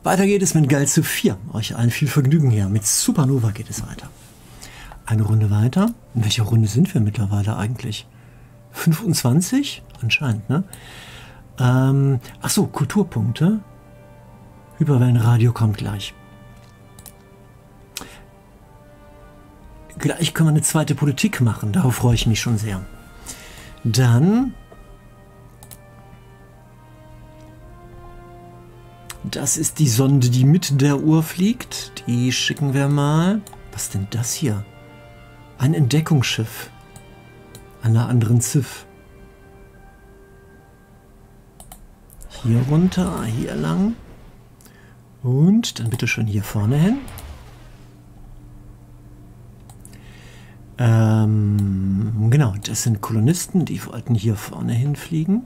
Weiter geht es mit Galze 4. Euch allen viel Vergnügen hier. Mit Supernova geht es weiter. Eine Runde weiter. In welcher Runde sind wir mittlerweile eigentlich? 25? Anscheinend, ne? Ach so, Kulturpunkte. Hyperwellenradio kommt gleich. Gleich können wir eine zweite Politik machen. Darauf freue ich mich schon sehr. Dann... Das ist die Sonde, die mit der Uhr fliegt. Die schicken wir mal. Was ist denn das hier? Ein Entdeckungsschiff. Einer anderen Ziff. Hier runter, hier lang. Und dann bitte schön hier vorne hin. Genau, das sind Kolonisten, die wollten hier vorne hinfliegen.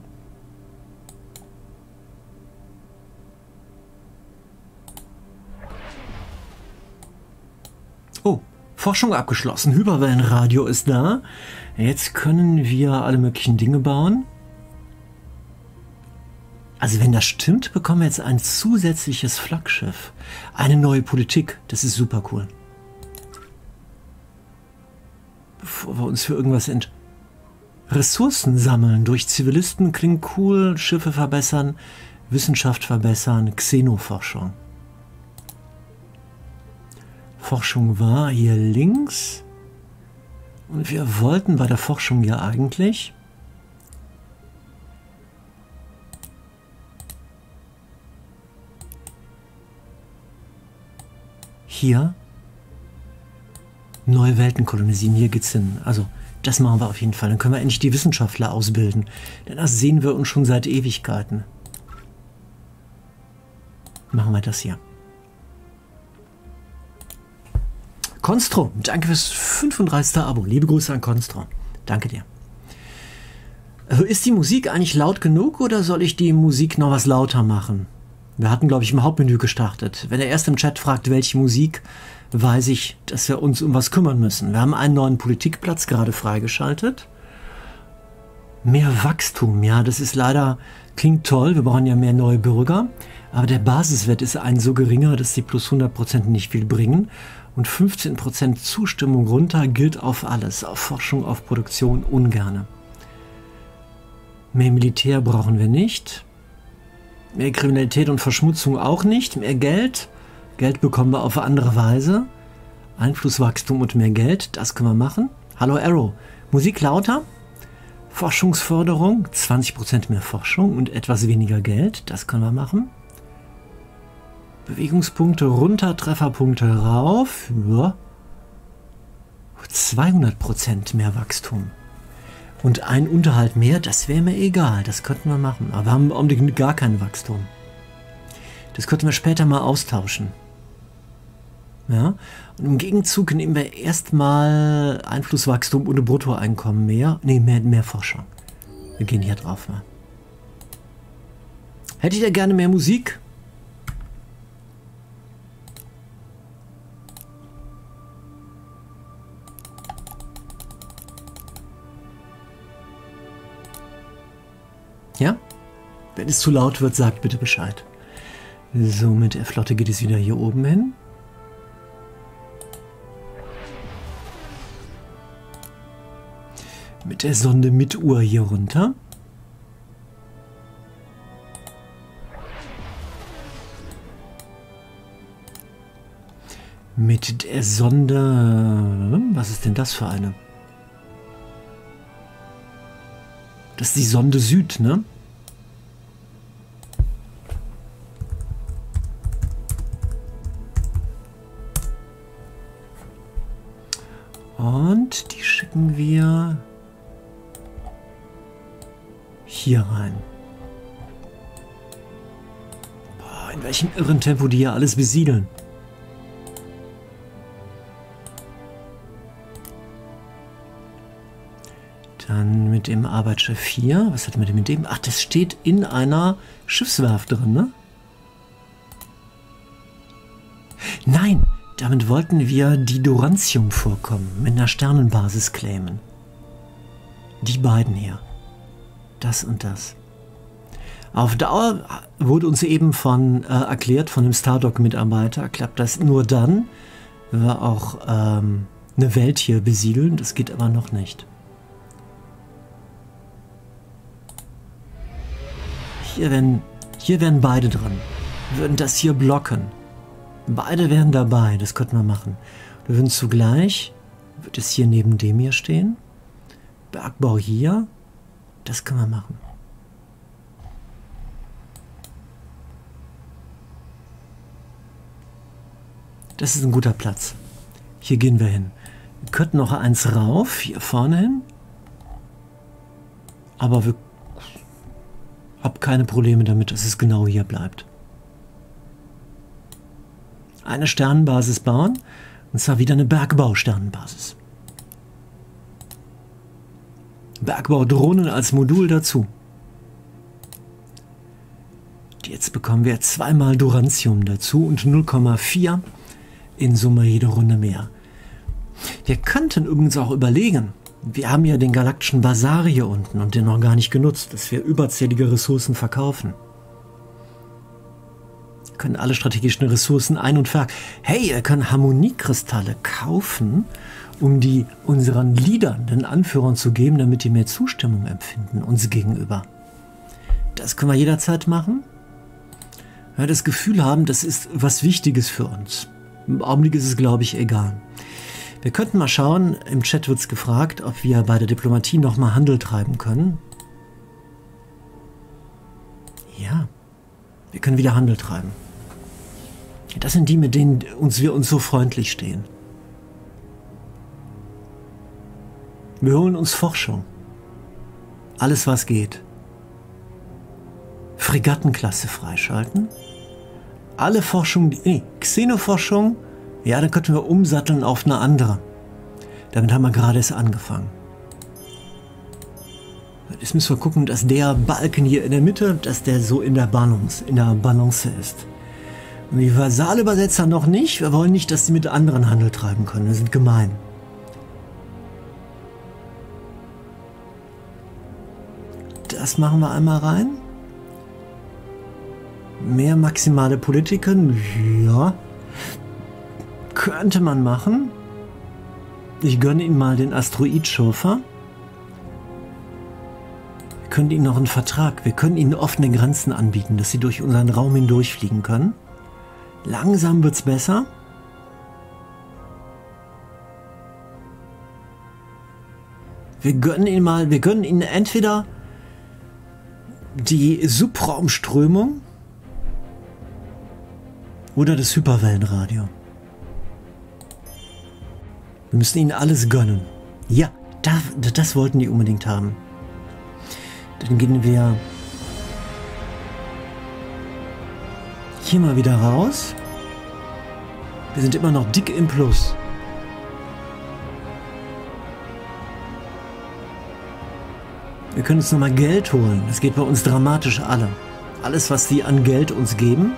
Oh, Forschung abgeschlossen. Hyperwellenradio ist da. Jetzt können wir alle möglichen Dinge bauen. Also wenn das stimmt, bekommen wir jetzt ein zusätzliches Flaggschiff. Eine neue Politik. Das ist super cool. Bevor wir uns für irgendwas Ressourcen sammeln durch Zivilisten klingt cool. Schiffe verbessern, Wissenschaft verbessern, Xenoforschung. Forschung war hier links. Und wir wollten bei der Forschung ja eigentlich hier neue Welten kolonisieren. Hier geht's hin. Also das machen wir auf jeden Fall. Dann können wir endlich die Wissenschaftler ausbilden. Denn das sehen wir uns schon seit Ewigkeiten. Machen wir das hier. Constro, danke fürs 35. Abo. Liebe Grüße an Constro. Danke dir. Also ist die Musik eigentlich laut genug oder soll ich die Musik noch was lauter machen? Wir hatten, glaube ich, im Hauptmenü gestartet. Wenn er erst im Chat fragt, welche Musik, weiß ich, dass wir uns um was kümmern müssen. Wir haben einen neuen Politikplatz gerade freigeschaltet. Mehr Wachstum, ja, das ist leider, klingt toll, wir brauchen ja mehr neue Bürger. Aber der Basiswert ist ein so geringer, dass die plus 100% nicht viel bringen. Und 15% Zustimmung runter gilt auf alles, auf Forschung, auf Produktion ungerne. Mehr Militär brauchen wir nicht. Mehr Kriminalität und Verschmutzung auch nicht. Mehr Geld. Geld bekommen wir auf andere Weise. Einflusswachstum und mehr Geld, das können wir machen. Hallo Arrow. Musik lauter. Forschungsförderung, 20% mehr Forschung und etwas weniger Geld, das können wir machen. Bewegungspunkte runter, Trefferpunkte rauf. Ja. 200% mehr Wachstum. Und ein Unterhalt mehr, das wäre mir egal. Das könnten wir machen. Aber wir haben im Augenblick gar kein Wachstum. Das könnten wir später mal austauschen. Ja. Und im Gegenzug nehmen wir erstmal Einflusswachstum ohne Bruttoeinkommen mehr. Nee, mehr Forschung. Wir gehen hier drauf. Ne? Hättet ihr gerne mehr Musik? Ja? Wenn es zu laut wird, sagt bitte Bescheid. So, mit der Flotte geht es wieder hier oben hin. Mit der Sonde mit Uhr hier runter. Mit der Sonde... Was ist denn das für eine? Das ist die Sonde Süd, ne? Und die schicken wir hier rein. Boah, in welchem irren Tempo die hier alles besiedeln. Dann mit dem Arbeitsschiff 4. Was hatten wir denn mit dem? Ach, das steht in einer Schiffswerft drin, ne? Nein, damit wollten wir die Dorantium-Vorkommen mit einer Sternenbasis claimen. Die beiden hier. Das und das. Auf Dauer wurde uns eben erklärt von dem Stardock-Mitarbeiter, klappt das nur dann, wenn wir auch eine Welt hier besiedeln. Das geht aber noch nicht. Hier wären beide drin. Wir würden das hier blocken. Beide wären dabei, das könnten wir machen. Wir würden zugleich, wird es hier neben dem hier stehen, Bergbau hier, das können wir machen. Das ist ein guter Platz. Hier gehen wir hin. Wir könnten noch eins rauf, hier vorne hin. Aber wir haben keine Probleme damit, dass es genau hier bleibt. Eine Sternenbasis bauen, und zwar wieder eine Bergbau-Sternenbasis. Bergbaudrohnen als Modul dazu. Jetzt bekommen wir zweimal Durantium dazu und 0,4 in Summe jede Runde mehr. Wir könnten übrigens auch überlegen, wir haben ja den galaktischen Basar hier unten und den noch gar nicht genutzt, dass wir überzählige Ressourcen verkaufen. Wir können alle strategischen Ressourcen ein- und ver... Hey, wir können Harmoniekristalle kaufen, um die unseren Leadern, den Anführern zu geben, damit die mehr Zustimmung empfinden, uns gegenüber. Das können wir jederzeit machen. Wenn wir das Gefühl haben, das ist was Wichtiges für uns. Im Augenblick ist es, glaube ich, egal. Wir könnten mal schauen, im Chat wird es gefragt, ob wir bei der Diplomatie nochmal Handel treiben können. Ja, wir können wieder Handel treiben. Das sind die, mit denen wir uns so freundlich stehen. Wir holen uns Forschung. Alles, was geht. Fregattenklasse freischalten. Alle Forschung, Xenoforschung, ja, dann könnten wir umsatteln auf eine andere. Damit haben wir gerade erst angefangen. Jetzt müssen wir gucken, dass der Balken hier in der Mitte, dass der so in der Balance ist. Und die Versalübersetzer noch nicht. Wir wollen nicht, dass sie mit anderen Handel treiben können. Wir sind gemein. Das machen wir einmal rein. Mehr maximale Politiken, ja, könnte man machen. Ich gönne Ihnen mal den Asteroid-Schurfer. Wir können Ihnen noch einen Vertrag, wir können Ihnen offene Grenzen anbieten, dass Sie durch unseren Raum hindurchfliegen können. Langsam wird's besser. Wir gönnen Ihnen entweder die Subraumströmung oder das Hyperwellenradio. Wir müssen ihnen alles gönnen. Ja, das wollten die unbedingt haben. Dann gehen wir hier mal wieder raus. Wir sind immer noch dick im Plus. Wir können uns nochmal Geld holen. Das geht bei uns dramatisch alle. Alles, was die an Geld uns geben.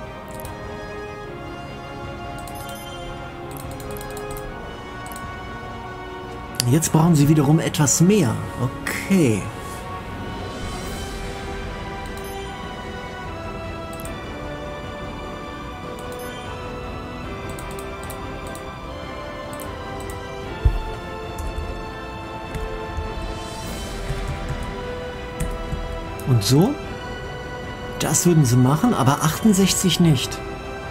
Jetzt brauchen sie wiederum etwas mehr. Okay. Und so? Das würden sie machen, aber 68 nicht.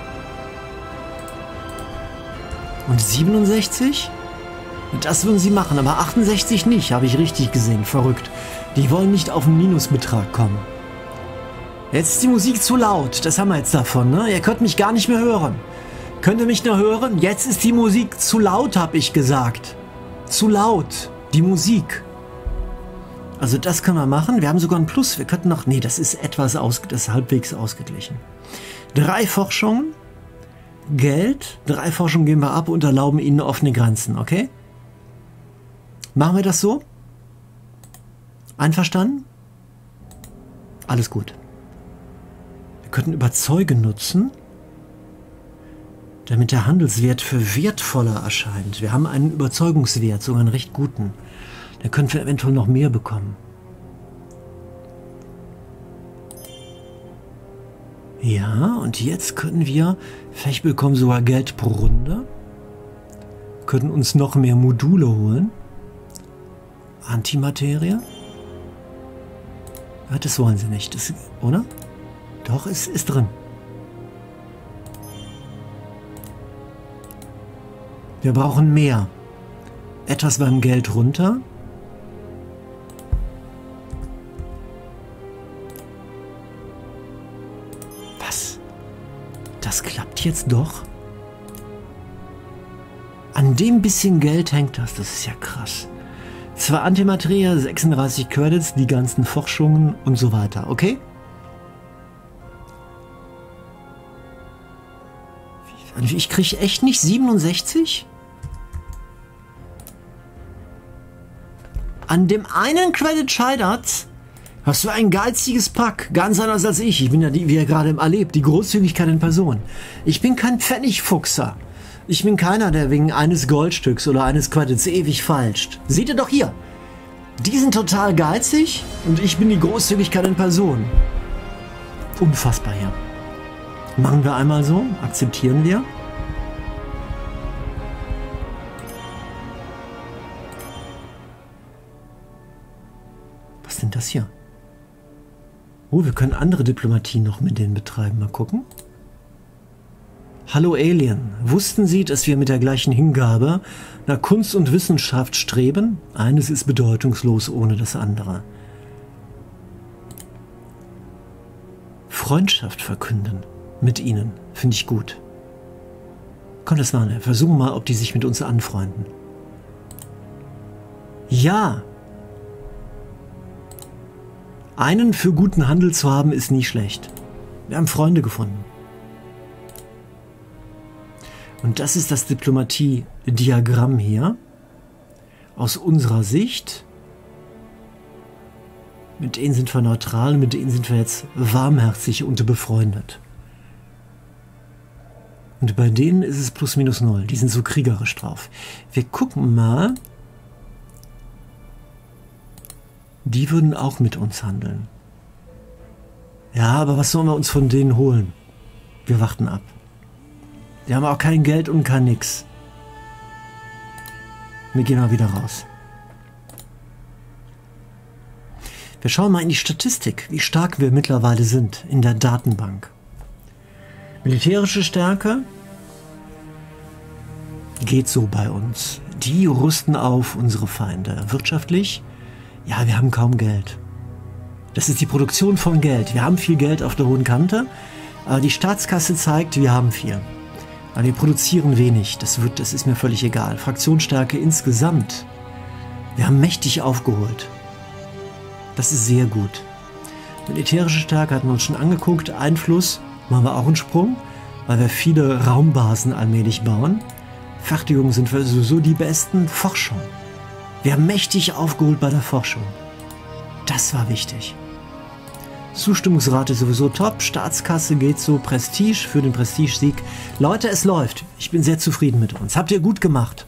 Und 67? Das würden sie machen, aber 68 nicht, habe ich richtig gesehen. Verrückt. Die wollen nicht auf einen Minusbetrag kommen. Jetzt ist die Musik zu laut. Das haben wir jetzt davon, ne? Ihr könnt mich gar nicht mehr hören. Könnt ihr mich noch hören? Jetzt ist die Musik zu laut, habe ich gesagt. Zu laut. Die Musik. Also das können wir machen. Wir haben sogar ein Plus. Wir könnten noch... Nee, das ist das ist halbwegs ausgeglichen. 3 Forschungen. Geld. 3 Forschungen geben wir ab und erlauben ihnen offene Grenzen, okay? Machen wir das so? Einverstanden? Alles gut. Wir könnten Überzeugen nutzen, damit der Handelswert für wertvoller erscheint. Wir haben einen Überzeugungswert, sogar einen recht guten. Dann können wir eventuell noch mehr bekommen. Ja, und jetzt können wir, vielleicht bekommen sogar Geld pro Runde, können uns noch mehr Module holen. Antimaterie? Ja, das wollen sie nicht, das, oder? Doch, es ist drin. Wir brauchen mehr. Etwas beim Geld runter. Was? Das klappt jetzt doch? An dem bisschen Geld hängt das. Das ist ja krass. Zwar Antimaterie, 36 Credits, die ganzen Forschungen und so weiter. Okay? Ich kriege echt nicht 67? An dem einen Credit scheitert's. Hast du ein geiziges Pack. Ganz anders als ich. Ich bin ja, wie ihr gerade erlebt, die Großzügigkeit in Person. Ich bin kein Pfennigfuchser. Ich bin keiner, der wegen eines Goldstücks oder eines Credits ewig falscht. Seht ihr doch hier. Die sind total geizig und ich bin die Großzügigkeit in Person. Unfassbar hier. Machen wir einmal so. Akzeptieren wir. Was ist denn das hier? Oh, wir können andere Diplomatie noch mit denen betreiben. Mal gucken. Hallo Alien, wussten Sie, dass wir mit der gleichen Hingabe nach Kunst und Wissenschaft streben? Eines ist bedeutungslos ohne das andere. Freundschaft verkünden mit Ihnen, finde ich gut. Komm, das mal, versuchen mal, ob die sich mit uns anfreunden. Ja! Einen für guten Handel zu haben, ist nie schlecht. Wir haben Freunde gefunden. Und das ist das Diplomatie-Diagramm hier. Aus unserer Sicht. Mit denen sind wir neutral, mit denen sind wir jetzt warmherzig und befreundet. Und bei denen ist es plus minus null. Die sind so kriegerisch drauf. Wir gucken mal. Die würden auch mit uns handeln. Ja, aber was sollen wir uns von denen holen? Wir warten ab. Die haben auch kein Geld und kein Nix. Wir gehen mal wieder raus. Wir schauen mal in die Statistik, wie stark wir mittlerweile sind in der Datenbank. Militärische Stärke geht so bei uns. Die rüsten auf unsere Feinde. Wirtschaftlich, ja, wir haben kaum Geld. Das ist die Produktion von Geld. Wir haben viel Geld auf der hohen Kante, aber die Staatskasse zeigt, wir haben viel. Aber wir produzieren wenig, das ist mir völlig egal. Fraktionsstärke insgesamt. Wir haben mächtig aufgeholt. Das ist sehr gut. Militärische Stärke hatten wir uns schon angeguckt. Einfluss machen wir auch einen Sprung, weil wir viele Raumbasen allmählich bauen. Fertigung sind wir sowieso die besten. Forschung. Wir haben mächtig aufgeholt bei der Forschung. Das war wichtig. Zustimmungsrate sowieso top, Staatskasse geht so, Prestige für den Prestigesieg. Leute, es läuft. Ich bin sehr zufrieden mit uns. Habt ihr gut gemacht.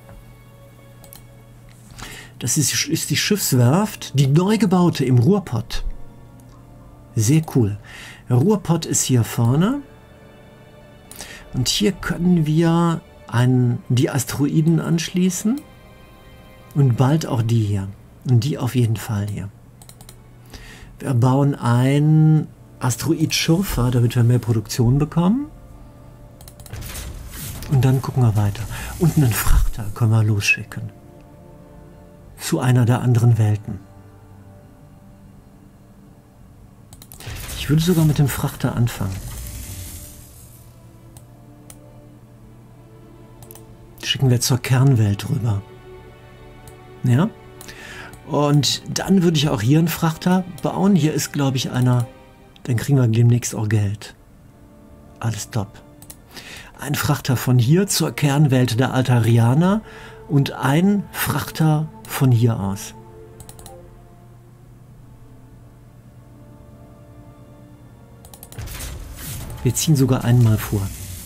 Das ist die Schiffswerft, die neu gebaute im Ruhrpott. Sehr cool. Der Ruhrpott ist hier vorne. Und hier können wir die Asteroiden anschließen. Und bald auch die hier. Und die auf jeden Fall hier. Wir bauen ein Asteroid-Schurfer, damit wir mehr Produktion bekommen. Und dann gucken wir weiter. Und einen Frachter können wir losschicken. Zu einer der anderen Welten. Ich würde sogar mit dem Frachter anfangen. Schicken wir zur Kernwelt rüber. Ja? Und dann würde ich auch hier einen Frachter bauen. Hier ist, glaube ich, einer. Dann kriegen wir demnächst auch Geld. Alles top. Ein Frachter von hier zur Kernwelt der Altarianer und ein Frachter von hier aus. Wir ziehen sogar einmal vor.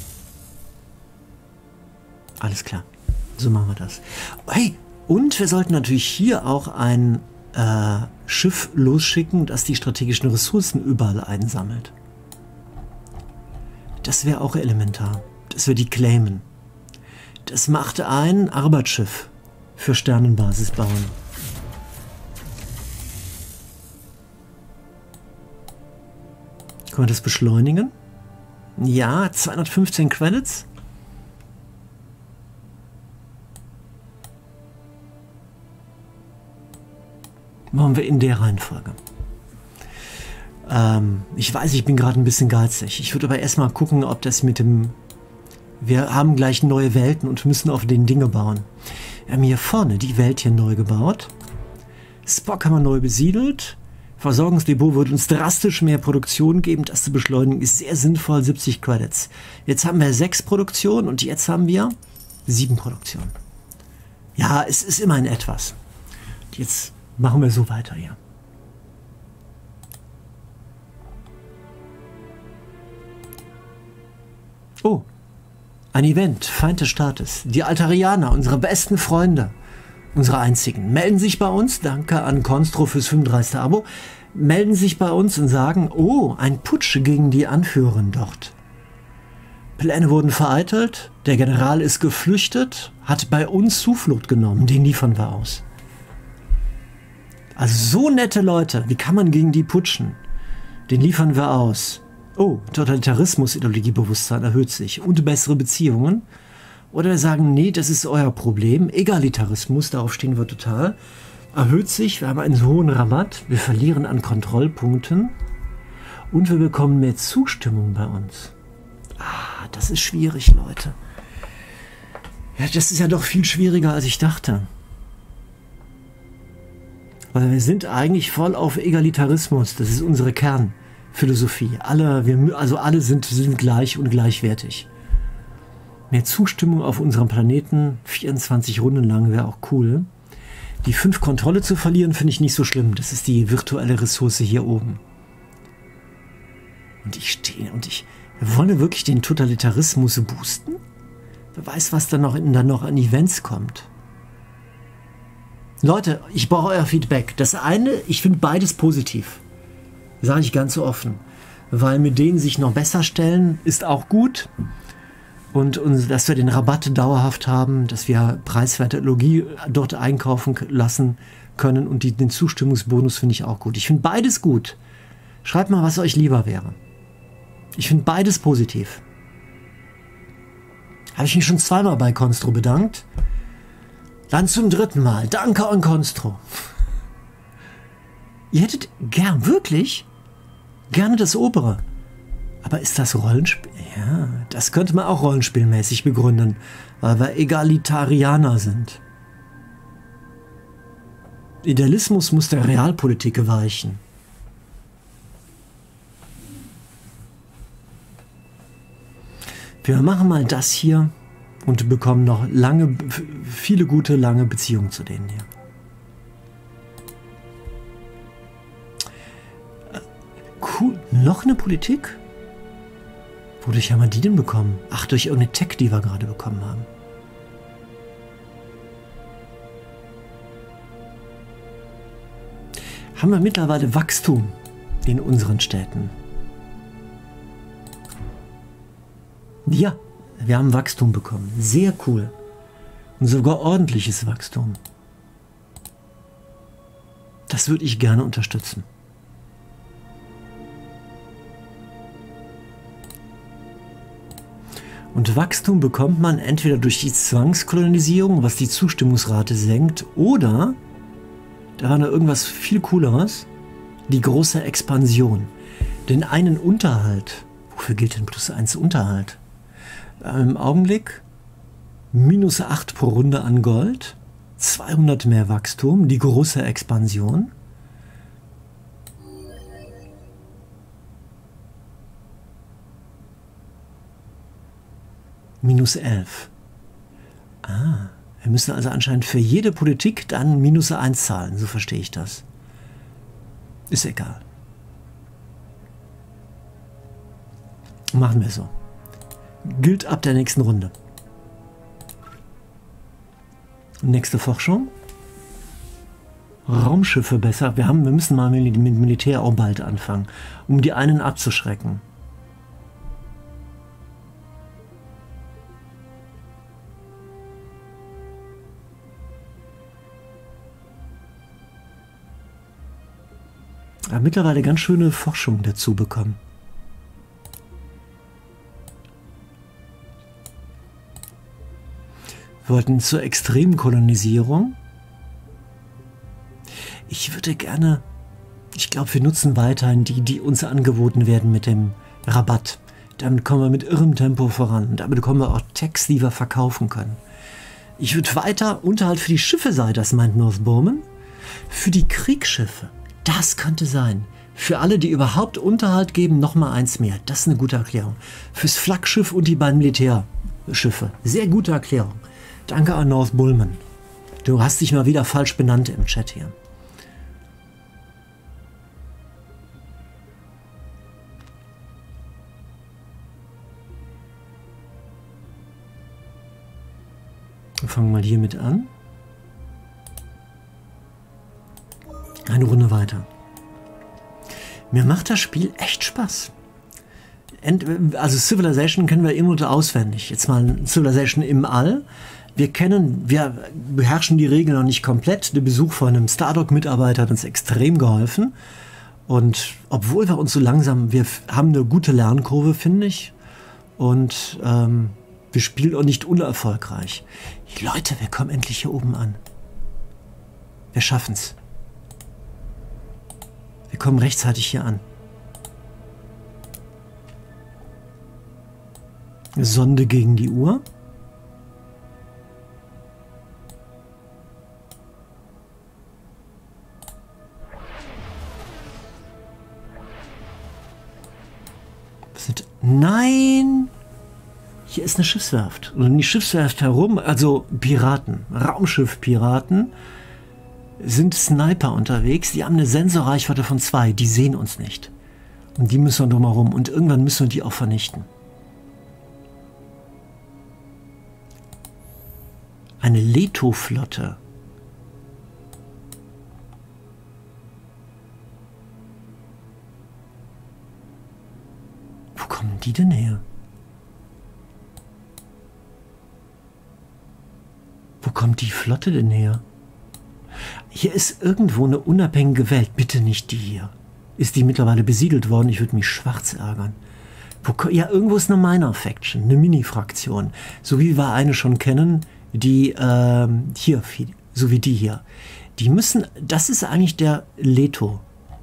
Alles klar. So machen wir das. Hey! Und wir sollten natürlich hier auch ein Schiff losschicken, das die strategischen Ressourcen überall einsammelt. Das wäre auch elementar, dass wir die claimen. Das macht ein Arbeitsschiff für Sternenbasis bauen. Können wir das beschleunigen? Ja, 215 Credits. Machen wir in der Reihenfolge. Ich weiß, ich bin gerade ein bisschen geizig. Ich würde aber erstmal gucken, ob das mit dem... Wir haben gleich neue Welten und müssen auf den Dinge bauen. Wir haben hier vorne die Welt hier neu gebaut. Spock haben wir neu besiedelt. Versorgungsdepot wird uns drastisch mehr Produktion geben. Das zu beschleunigen ist sehr sinnvoll, 70 Credits. Jetzt haben wir 6 Produktionen und jetzt haben wir 7 Produktionen. Ja, es ist immerhin etwas. Jetzt machen wir so weiter hier. Oh, ein Event, Feind des Staates. Die Altarianer, unsere besten Freunde, unsere einzigen, melden sich bei uns, danke an Constro fürs 35. Abo, melden sich bei uns und sagen, oh, ein Putsch gegen die Anführerin dort. Pläne wurden vereitelt, der General ist geflüchtet, hat bei uns Zuflucht genommen, den liefern wir aus. Also so nette Leute, wie kann man gegen die putschen? Den liefern wir aus. Oh, Totalitarismus, Ideologiebewusstsein erhöht sich und bessere Beziehungen. Oder wir sagen, nee, das ist euer Problem. Egalitarismus, darauf stehen wir total. Erhöht sich, wir haben einen hohen Rabatt, wir verlieren an Kontrollpunkten und wir bekommen mehr Zustimmung bei uns. Ah, das ist schwierig, Leute. Ja, das ist ja doch viel schwieriger, als ich dachte. Weil wir sind eigentlich voll auf Egalitarismus, das ist unsere Kernphilosophie. Alle sind gleich und gleichwertig. Mehr Zustimmung auf unserem Planeten, 24 Runden lang, wäre auch cool. Die 5 Kontrolle zu verlieren, finde ich nicht so schlimm. Das ist die virtuelle Ressource hier oben. Wollen wir wirklich den Totalitarismus boosten? Wer weiß, was dann noch an Events kommt. Leute, ich brauche euer Feedback. Das eine, ich finde beides positiv. Sage ich ganz so offen. Weil mit denen sich noch besser stellen, ist auch gut. Und dass wir den Rabatt dauerhaft haben, dass wir preiswerte Technologie dort einkaufen lassen können und den Zustimmungsbonus finde ich auch gut. Ich finde beides gut. Schreibt mal, was euch lieber wäre. Ich finde beides positiv. Habe ich mich schon zweimal bei Constro bedankt. Dann zum 3. Mal. Danke an Constro. Ihr hättet wirklich gerne das obere. Aber ist das Rollenspiel? Ja, das könnte man auch rollenspielmäßig begründen, weil wir Egalitarianer sind. Idealismus muss der Realpolitik weichen. Wir machen mal das hier und bekommen noch viele gute, lange Beziehungen zu denen hier. Cool. Noch eine Politik? Wodurch haben wir die denn bekommen? Ach, durch irgendeine Tech, die wir gerade bekommen haben. Haben wir mittlerweile Wachstum in unseren Städten? Ja, wir haben Wachstum bekommen. Sehr cool. Und sogar ordentliches Wachstum. Das würde ich gerne unterstützen. Und Wachstum bekommt man entweder durch die Zwangskolonisierung, was die Zustimmungsrate senkt, oder, da war noch irgendwas viel Cooleres, die große Expansion. Denn einen Unterhalt, wofür gilt denn +1 Unterhalt? Im Augenblick -8 pro Runde an Gold, 200 mehr Wachstum, die große Expansion. -11. Ah, wir müssen also anscheinend für jede Politik dann -1 zahlen, so verstehe ich das. Ist egal. Machen wir so. Gilt ab der nächsten Runde. Nächste Forschung. Raumschiffe besser. Wir müssen mal mit Militär auch bald anfangen, um die einen abzuschrecken. Aber mittlerweile ganz schöne Forschung dazu bekommen. Wir wollten zur extremen Kolonisierung. Ich würde gerne, ich glaube, wir nutzen weiterhin die uns angeboten werden mit dem Rabatt. Damit kommen wir mit irrem Tempo voran. Damit bekommen wir auch Tags, die wir verkaufen können. Ich würde weiter Unterhalt für die Schiffe sein, das meint Northbowman. Für die Kriegsschiffe, das könnte sein. Für alle, die überhaupt Unterhalt geben, nochmal eins mehr. Das ist eine gute Erklärung. Fürs Flaggschiff und die beiden Militärschiffe. Sehr gute Erklärung. Danke an Northbowman. Du hast dich mal wieder falsch benannt im Chat hier. Wir fangen mal hiermit an. Eine Runde weiter. Mir macht das Spiel echt Spaß. Also Civilization kennen wir in- und auswendig. Jetzt mal Civilization im All. Wir beherrschen die Regeln noch nicht komplett. Der Besuch von einem Stardock-Mitarbeiter hat uns extrem geholfen. Und obwohl wir uns so langsam, wir haben eine gute Lernkurve, finde ich. Und wir spielen auch nicht unerfolgreich. Leute, wir kommen endlich hier oben an. Wir schaffen's. Wir kommen rechtzeitig hier an. Sonde gegen die Uhr. Nein! Hier ist eine Schiffswerft. Und um die Schiffswerft herum, also Piraten, Raumschiff-Piraten, sind Sniper unterwegs. Die haben eine Sensorreichweite von 2. Die sehen uns nicht. Und die müssen wir drumherum. Und irgendwann müssen wir die auch vernichten. Eine Leto-Flotte. Wo kommen die denn her? Wo kommt die Flotte denn her? Hier ist irgendwo eine unabhängige Welt. Bitte nicht die hier. Ist die mittlerweile besiedelt worden? Ich würde mich schwarz ärgern. Ja, irgendwo ist eine Minor-Faction, eine Mini-Fraktion. So wie wir eine schon kennen, die hier, so wie die hier. Die müssen, das ist eigentlich der Leto.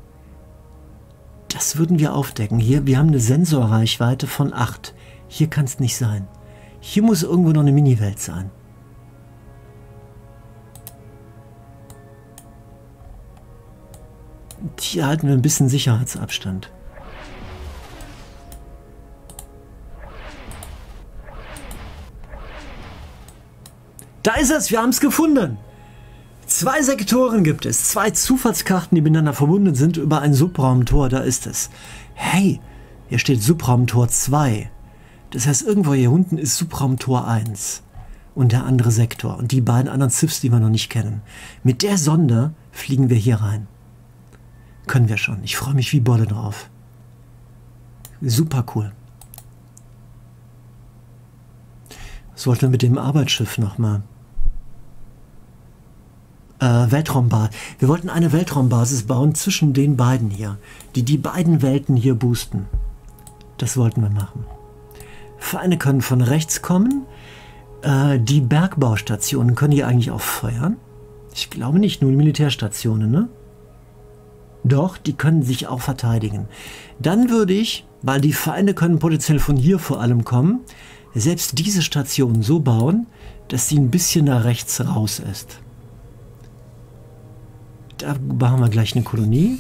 Das würden wir aufdecken. Hier, wir haben eine Sensorreichweite von 8. Hier kann es nicht sein. Hier muss irgendwo noch eine Mini-Welt sein. Hier halten wir ein bisschen Sicherheitsabstand. Da ist es, wir haben es gefunden. 2 Sektoren gibt es, 2 Zufallskarten, die miteinander verbunden sind über ein Subraumtor, da ist es. Hey, hier steht Subraumtor 2. Das heißt, irgendwo hier unten ist Subraumtor 1 und der andere Sektor und die beiden anderen Ciffs, die wir noch nicht kennen. Mit der Sonde fliegen wir hier rein. Können wir schon. Ich freue mich wie Bolle drauf. Super cool. Was wollten wir mit dem Arbeitsschiff nochmal? Weltraumbasis. Wir wollten eine Weltraumbasis bauen zwischen den beiden hier, die beiden Welten hier boosten. Das wollten wir machen. Feinde können von rechts kommen. Die Bergbaustationen können hier eigentlich auch feuern. Ich glaube nicht, nur die Militärstationen, ne? Doch, die können sich auch verteidigen. Dann würde ich, weil die Feinde können potenziell von hier vor allem kommen, selbst diese Station so bauen, dass sie ein bisschen nach rechts raus ist. Da machen wir gleich eine Kolonie.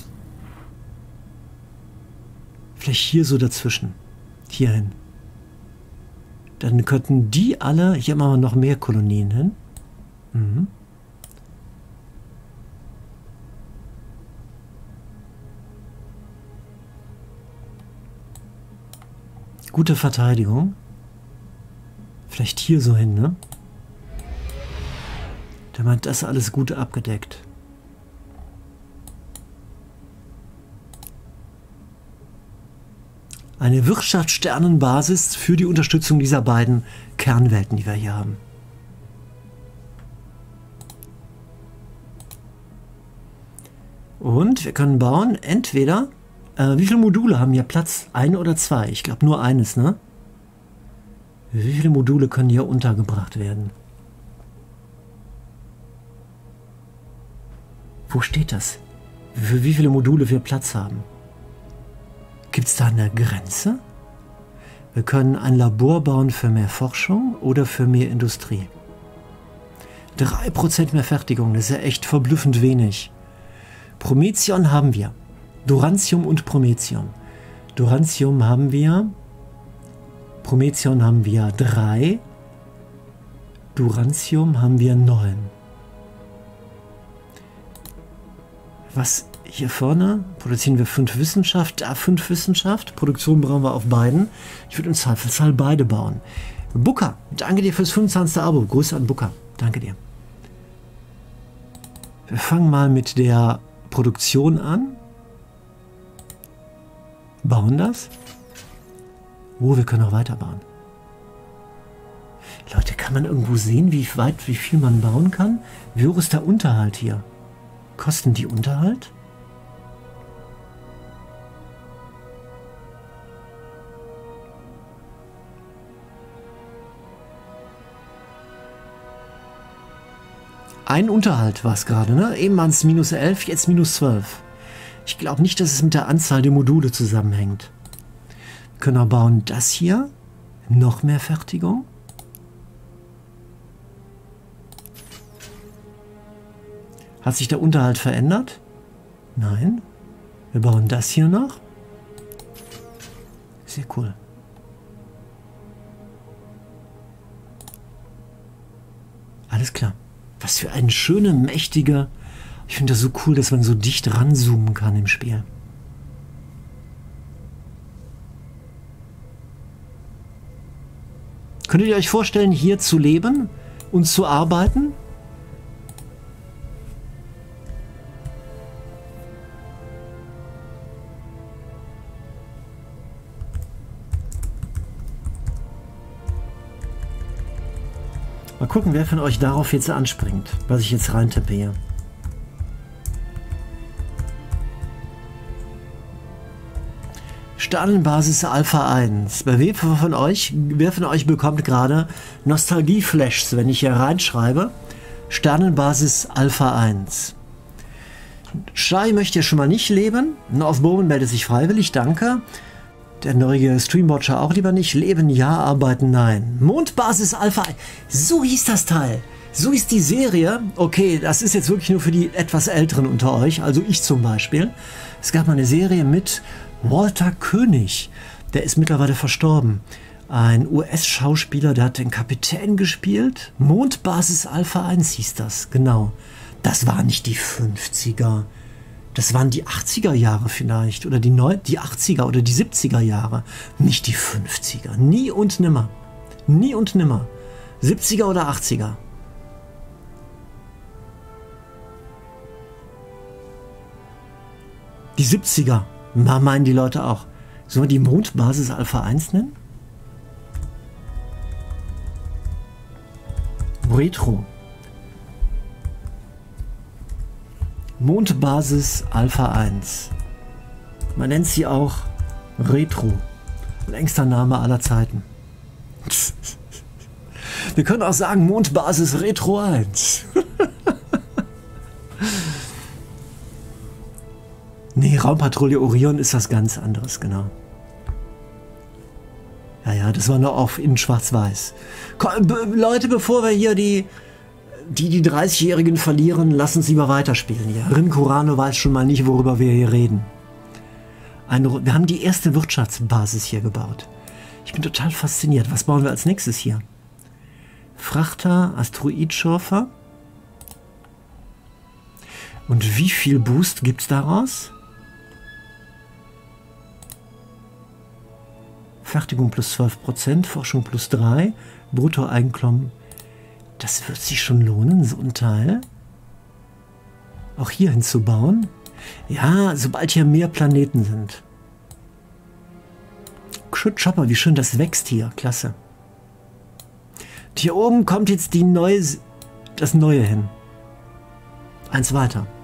Vielleicht hier so dazwischen. Hierhin. Dann könnten die alle... Hier machen wir noch mehr Kolonien hin. Mhm. Gute Verteidigung. Vielleicht hier so hin, ne? Der meint, das ist alles gut abgedeckt. Eine Wirtschaftssternenbasis für die Unterstützung dieser beiden Kernwelten, die wir hier haben. Und wir können bauen entweder... wie viele Module haben hier Platz? Ein oder zwei? Ich glaube nur eines, ne? Wie viele Module können hier untergebracht werden? Wo steht das? Für wie viele Module wir Platz haben? Gibt es da eine Grenze? Wir können ein Labor bauen für mehr Forschung oder für mehr Industrie. 3% mehr Fertigung, das ist ja echt verblüffend wenig. Promethium haben wir. Durantium und Promethium. Durantium haben wir. Promethium haben wir 3. Durantium haben wir 9. Was hier vorne? Produzieren wir 5 Wissenschaft, 5 Wissenschaft. Produktion brauchen wir auf beiden. Ich würde im Zweifelsfall beide bauen. Booker, danke dir fürs 25. Abo. Grüße an Booker. Danke dir. Wir fangen mal mit der Produktion an. Bauen das. Oh, wir können auch weiterbauen. Leute, kann man irgendwo sehen, wie viel man bauen kann? Wie hoch ist der Unterhalt hier? Kosten die Unterhalt? Ein Unterhalt war es gerade, ne? Eben waren es minus 11, jetzt minus 12. Ich glaube nicht, dass es mit der Anzahl der Module zusammenhängt. Wir können auch bauen das hier. Noch mehr Fertigung. Hat sich der Unterhalt verändert? Nein. Wir bauen das hier noch. Sehr cool. Alles klar. Was für ein schöner, mächtiger... Ich finde das so cool, dass man so dicht ranzoomen kann im Spiel. Könntet ihr euch vorstellen, hier zu leben und zu arbeiten? Mal gucken, wer von euch darauf jetzt anspringt, was ich jetzt reintippe hier. Sternenbasis Alpha 1. Wer von euch bekommt gerade Nostalgie-Flashs, wenn ich hier reinschreibe? Sternenbasis Alpha 1. Shai möchte ja schon mal nicht leben. North Bowman meldet sich freiwillig, danke. Der neue Streamwatcher auch lieber nicht. Leben ja, arbeiten nein. Mondbasis Alpha 1. So hieß das Teil. So ist die Serie. Okay, das ist jetzt wirklich nur für die etwas Älteren unter euch, also ich zum Beispiel. Es gab mal eine Serie mit Walter König, der ist mittlerweile verstorben. Ein US-Schauspieler, der hat den Kapitän gespielt. Mondbasis Alpha 1 hieß das, genau. Das waren nicht die 50er. Das waren die 80er Jahre vielleicht. Oder die 80er oder die 70er Jahre. Nicht die 50er. Nie und nimmer. Nie und nimmer. 70er oder 80er. Die 70er. Meinen die Leute auch. Sollen wir die Mondbasis Alpha 1 nennen? Retro. Mondbasis Alpha 1. Man nennt sie auch Retro. Längster Name aller Zeiten. Wir können auch sagen Mondbasis Retro 1. Nee, Raumpatrouille Orion ist was ganz anderes, genau. Ja, das war noch in Schwarz-Weiß. Leute, bevor wir hier die 30-Jährigen verlieren, lass uns lieber weiterspielen hier. Rin Kurano weiß schon mal nicht, worüber wir hier reden. Wir haben die erste Wirtschaftsbasis hier gebaut. Ich bin total fasziniert. Was bauen wir als nächstes hier? Frachter, Asteroidschürfer. Und wie viel Boost gibt es daraus? Fertigung plus 12%, Forschung plus 3, Bruttoeinkommen. Das wird sich schon lohnen, so ein Teil. Auch hier hinzubauen. Ja, sobald hier mehr Planeten sind. Chopper, wie schön das wächst hier. Klasse. Und hier oben kommt jetzt das Neue hin. Eins weiter.